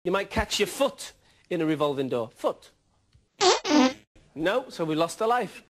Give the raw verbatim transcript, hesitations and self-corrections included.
You might catch your foot in a revolving door. Foot. No, so we lost a life.